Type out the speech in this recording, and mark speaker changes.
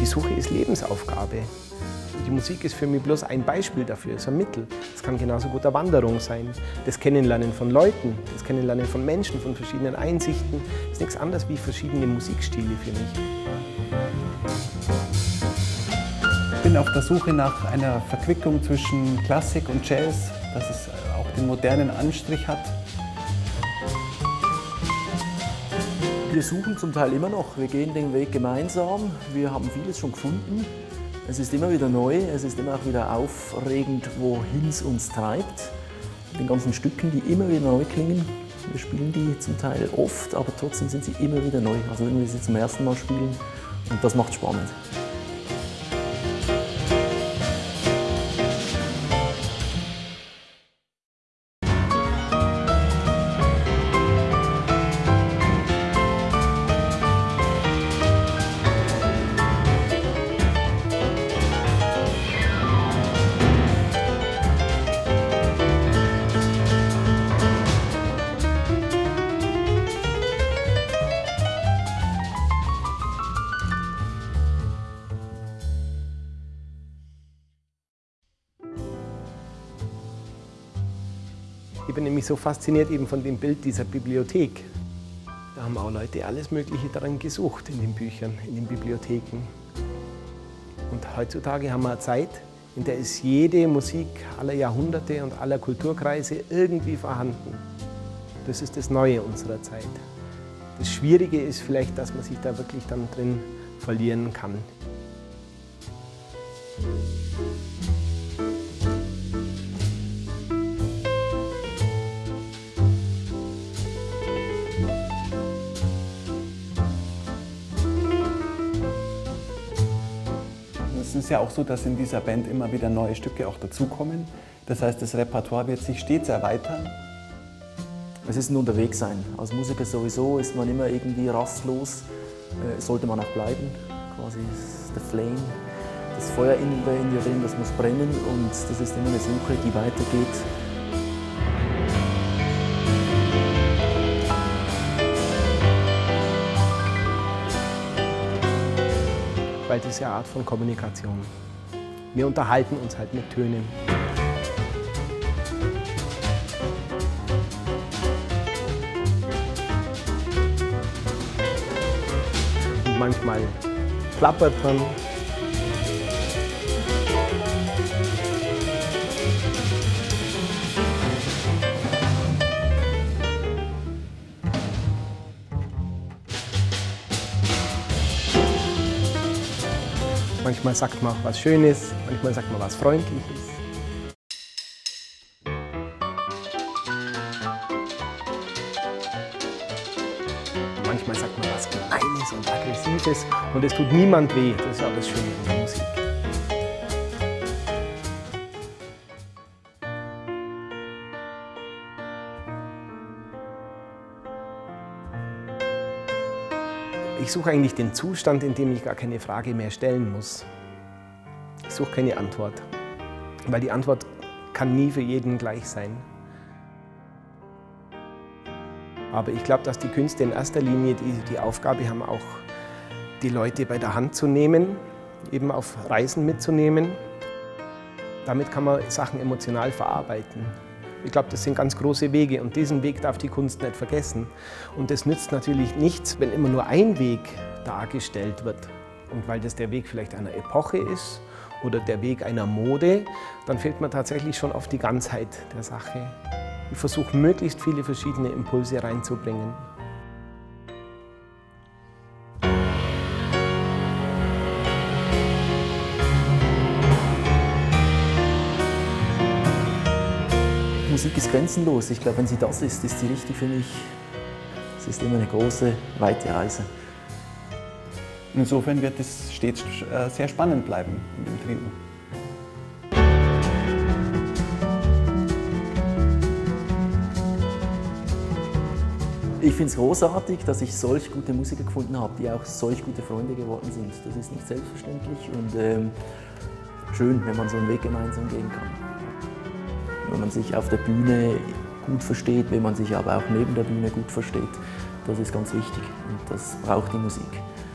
Speaker 1: Suche ist Lebensaufgabe. Die Musik ist für mich bloß ein Beispiel dafür, ist ein Mittel. Es kann genauso gut eine Wanderung sein. Das Kennenlernen von Leuten, das Kennenlernen von Menschen, von verschiedenen Einsichten, ist nichts anderes wie verschiedene Musikstile für mich.
Speaker 2: Ich bin auf der Suche nach einer Verquickung zwischen Klassik und Jazz, dass es auch den modernen Anstrich hat.
Speaker 3: Wir suchen zum Teil immer noch, wir gehen den Weg gemeinsam, wir haben vieles schon gefunden. Es ist immer wieder neu, es ist immer auch wieder aufregend, wohin es uns treibt. Den ganzen Stücken, die immer wieder neu klingen. Wir spielen die zum Teil oft, aber trotzdem sind sie immer wieder neu. Also wenn wir sie zum ersten Mal spielen, und das macht spannend.
Speaker 1: Ich bin nämlich so fasziniert eben von dem Bild dieser Bibliothek. Da haben auch Leute alles Mögliche daran gesucht in den Büchern, in den Bibliotheken. Und heutzutage haben wir eine Zeit, in der ist jede Musik aller Jahrhunderte und aller Kulturkreise irgendwie vorhanden. Das ist das Neue unserer Zeit. Das Schwierige ist vielleicht, dass man sich da wirklich dann drin verlieren kann.
Speaker 2: Es ist ja auch so, dass in dieser Band immer wieder neue Stücke auch dazukommen. Das heißt, das Repertoire wird sich stets erweitern.
Speaker 3: Es ist ein Unterwegssein. Als Musiker sowieso ist man immer irgendwie rastlos. Sollte man auch bleiben. Quasi der Flame, das Feuer in dir drin, das muss brennen und das ist immer eine Suche, die weitergeht.
Speaker 1: Weil das ist ja eine Art von Kommunikation. Wir unterhalten uns halt mit Tönen. Und manchmal plappert man. Manchmal sagt man auch was Schönes, manchmal sagt man was Freundliches. Manchmal sagt man was Gemeines und Aggressives und es tut niemand weh. Das ist auch das Schöne in der Musik. Ich suche eigentlich den Zustand, in dem ich gar keine Frage mehr stellen muss. Ich suche keine Antwort, weil die Antwort kann nie für jeden gleich sein. Aber ich glaube, dass die Künste in erster Linie die Aufgabe haben, auch die Leute bei der Hand zu nehmen, eben auf Reisen mitzunehmen. Damit kann man Sachen emotional verarbeiten. Ich glaube, das sind ganz große Wege und diesen Weg darf die Kunst nicht vergessen. Und es nützt natürlich nichts, wenn immer nur ein Weg dargestellt wird. Und weil das der Weg vielleicht einer Epoche ist oder der Weg einer Mode, dann fehlt man tatsächlich schon auf die Ganzheit der Sache. Ich versuche, möglichst viele verschiedene Impulse reinzubringen.
Speaker 3: Musik ist grenzenlos. Ich glaube, wenn sie das ist sie richtig für mich. Es ist immer eine große, weite Reise.
Speaker 2: Insofern wird es stets sehr spannend bleiben in dem Trio.
Speaker 3: Ich finde es großartig, dass ich solch gute Musiker gefunden habe, die auch solch gute Freunde geworden sind. Das ist nicht selbstverständlich und schön, wenn man so einen Weg gemeinsam gehen kann. Wenn man sich auf der Bühne gut versteht, wenn man sich aber auch neben der Bühne gut versteht, das ist ganz wichtig und das braucht die Musik.